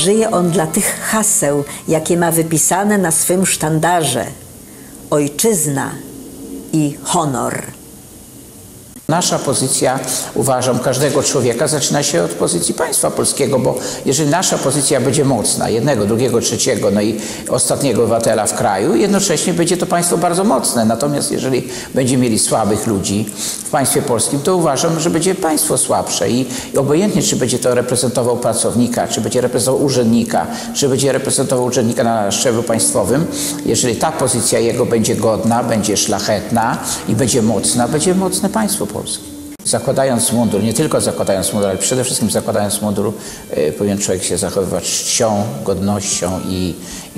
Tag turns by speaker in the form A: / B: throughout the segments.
A: Żyje on dla tych haseł, jakie ma wypisane na swym sztandarze: ojczyzna i honor.
B: Nasza pozycja, uważam, każdego człowieka zaczyna się od pozycji państwa polskiego, bo jeżeli nasza pozycja będzie mocna, jednego, drugiego, trzeciego, no i ostatniego obywatela w kraju, jednocześnie będzie to państwo bardzo mocne. Natomiast jeżeli będziemy mieli słabych ludzi w państwie polskim, to uważam, że będzie państwo słabsze i obojętnie, czy będzie to reprezentował pracownika, czy będzie reprezentował urzędnika, czy będzie reprezentował urzędnika na szczeblu państwowym, jeżeli ta pozycja jego będzie godna, będzie szlachetna i będzie mocne państwo polskie. Zakładając mundur, nie tylko zakładając mundur, ale przede wszystkim zakładając mundur, powinien człowiek się zachowywać czcią, godnością i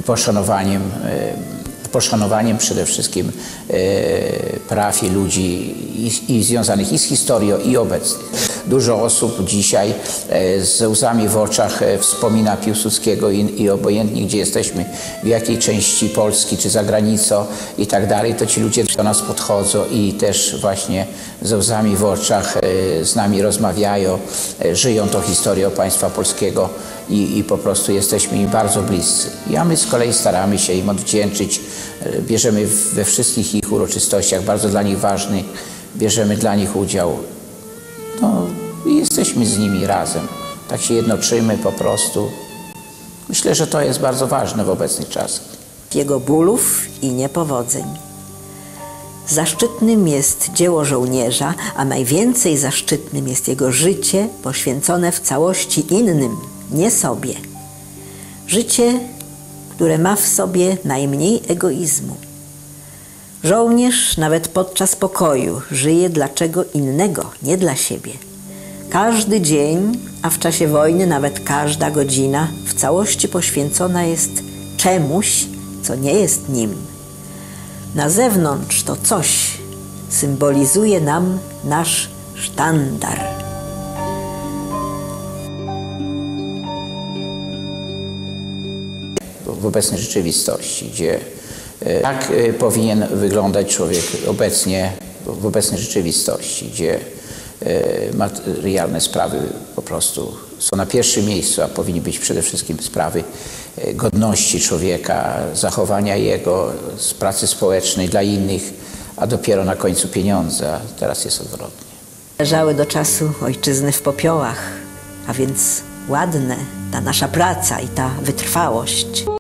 B: poszanowaniem przede wszystkim praw i ludzi i związanych i z historią, i obecnych. Dużo osób dzisiaj z łzami w oczach wspomina Piłsudskiego i obojętnie gdzie jesteśmy, w jakiej części Polski czy za granicą i tak dalej, to ci ludzie do nas podchodzą i też właśnie ze łzami w oczach z nami rozmawiają, żyją tą historią państwa polskiego i po prostu jesteśmy im bardzo bliscy. A my z kolei staramy się im odwdzięczyć, bierzemy we wszystkich ich uroczystościach bardzo dla nich ważnych, bierzemy dla nich udział. No i jesteśmy z nimi razem. Tak się jednoczymy po prostu. Myślę, że to jest bardzo ważne w obecnych czasach.
A: Jego bólów i niepowodzeń. Zaszczytnym jest dzieło żołnierza, a najwięcej zaszczytnym jest jego życie poświęcone w całości innym, nie sobie. Życie, które ma w sobie najmniej egoizmu. Żołnierz nawet podczas pokoju żyje dla czego innego, nie dla siebie. Każdy dzień, a w czasie wojny nawet każda godzina w całości poświęcona jest czemuś, co nie jest nim. Na zewnątrz to coś symbolizuje nam nasz sztandar.
B: W obecnej rzeczywistości, gdzie jak powinien wyglądać człowiek obecnie, w obecnej rzeczywistości, gdzie materialne sprawy po prostu są na pierwszym miejscu, a powinny być przede wszystkim sprawy godności człowieka, zachowania jego, z pracy społecznej dla innych, a dopiero na końcu pieniądze, a teraz jest odwrotnie.
A: Leżały do czasu ojczyzny w popiołach, a więc ładne ta nasza praca i ta wytrwałość.